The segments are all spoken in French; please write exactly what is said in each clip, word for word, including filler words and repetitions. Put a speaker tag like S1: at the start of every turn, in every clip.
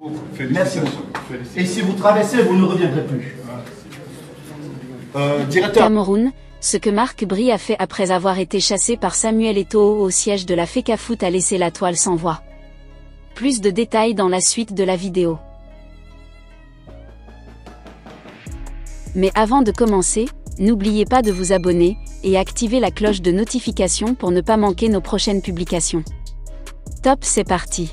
S1: Merci beaucoup. Et si vous traversez, vous ne reviendrez plus. Euh, directeur.
S2: Cameroun, ce que Marc Bry a fait après avoir été chassé par Samuel Eto'o au siège de la FECAFOOT a laissé la toile sans voix. Plus de détails dans la suite de la vidéo. Mais avant de commencer, n'oubliez pas de vous abonner et activer la cloche de notification pour ne pas manquer nos prochaines publications. Top, c'est parti.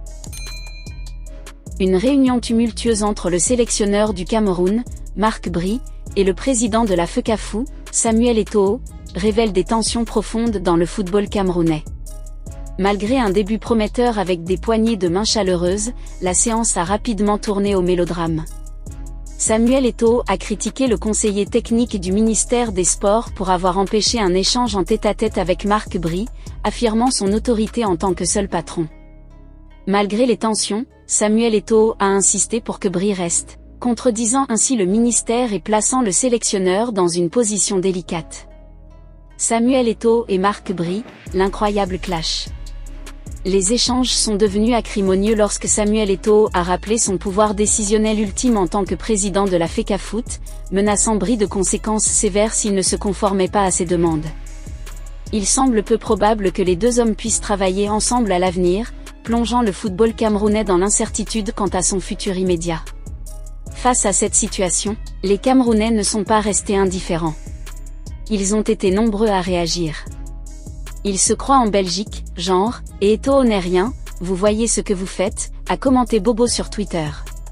S2: Une réunion tumultueuse entre le sélectionneur du Cameroun, Marc Bry, et le président de la FECAFOOT, Samuel Eto'o, révèle des tensions profondes dans le football camerounais. Malgré un début prometteur avec des poignées de main chaleureuses, la séance a rapidement tourné au mélodrame. Samuel Eto'o a critiqué le conseiller technique du ministère des Sports pour avoir empêché un échange en tête-à-tête avec Marc Bry, affirmant son autorité en tant que seul patron. Malgré les tensions, Samuel Eto'o a insisté pour que Bry reste, contredisant ainsi le ministère et plaçant le sélectionneur dans une position délicate. Samuel Eto'o et Marc Bry, l'incroyable clash. Les échanges sont devenus acrimonieux lorsque Samuel Eto'o a rappelé son pouvoir décisionnel ultime en tant que président de la FECAFOOT, menaçant Bry de conséquences sévères s'il ne se conformait pas à ses demandes. Il semble peu probable que les deux hommes puissent travailler ensemble à l'avenir, plongeant le football camerounais dans l'incertitude quant à son futur immédiat. Face à cette situation, les Camerounais ne sont pas restés indifférents. Ils ont été nombreux à réagir. Ils se croient en Belgique, genre, et Eto'o n'est rien, vous voyez ce que vous faites, a commenté Bobo sur Twitter.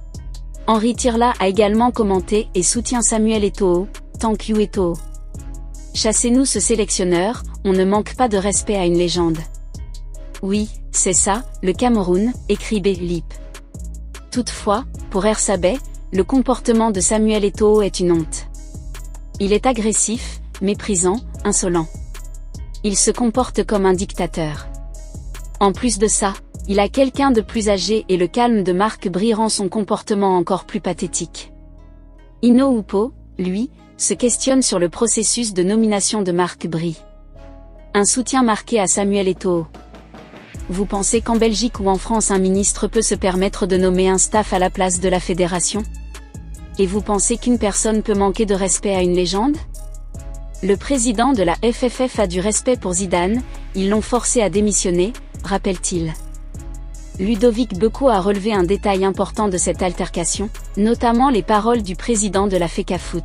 S2: Henri Tirla a également commenté et soutient Samuel Eto'o, thank you Eto'o. Chassez-nous ce sélectionneur, on ne manque pas de respect à une légende. Oui, c'est ça, le Cameroun, écrit Belip. Toutefois, pour Ersabet, le comportement de Samuel Eto'o est une honte. Il est agressif, méprisant, insolent. Il se comporte comme un dictateur. En plus de ça, il a quelqu'un de plus âgé et le calme de Marc Bry rend son comportement encore plus pathétique. Ino Upo, lui, se questionne sur le processus de nomination de Marc Bry. Un soutien marqué à Samuel Eto'o. Vous pensez qu'en Belgique ou en France un ministre peut se permettre de nommer un staff à la place de la fédération? Et vous pensez qu'une personne peut manquer de respect à une légende? Le président de la F F F a du respect pour Zidane, ils l'ont forcé à démissionner, rappelle-t-il. Ludovic Beco a relevé un détail important de cette altercation, notamment les paroles du président de la FECAFOOT.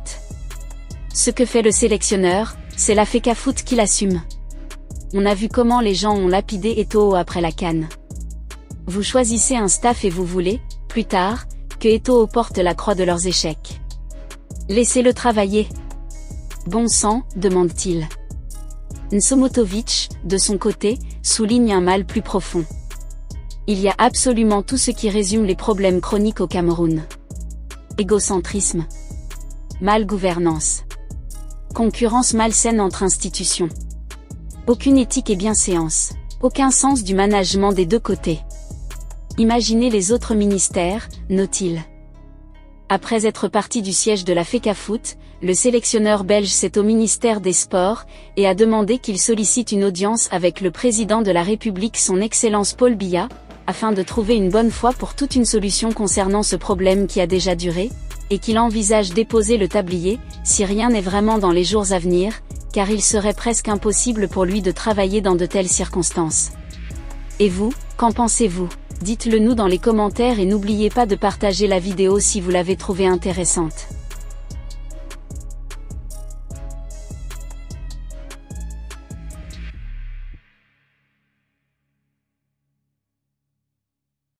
S2: Ce que fait le sélectionneur, c'est la FECAFOOT qui l'assume. On a vu comment les gens ont lapidé Eto'o après la CAN. Vous choisissez un staff et vous voulez, plus tard, que Eto'o porte la croix de leurs échecs. Laissez-le travailler. Bon sang, demande-t-il. Nsomotovic, de son côté, souligne un mal plus profond. Il y a absolument tout ce qui résume les problèmes chroniques au Cameroun. Égocentrisme. Mal-gouvernance. Concurrence malsaine entre institutions. Aucune éthique et bienséance. Aucun sens du management des deux côtés. Imaginez les autres ministères, note-t-il. Après être parti du siège de la FECAFOOT, le sélectionneur belge s'est au ministère des Sports, et a demandé qu'il sollicite une audience avec le président de la République son Excellence Paul Biya, afin de trouver une bonne fois pour toute une solution concernant ce problème qui a déjà duré, et qu'il envisage déposer le tablier, si rien n'est vraiment dans les jours à venir, car il serait presque impossible pour lui de travailler dans de telles circonstances. Et vous, qu'en pensez-vous? Dites-le nous dans les commentaires et n'oubliez pas de partager la vidéo si vous l'avez trouvée intéressante.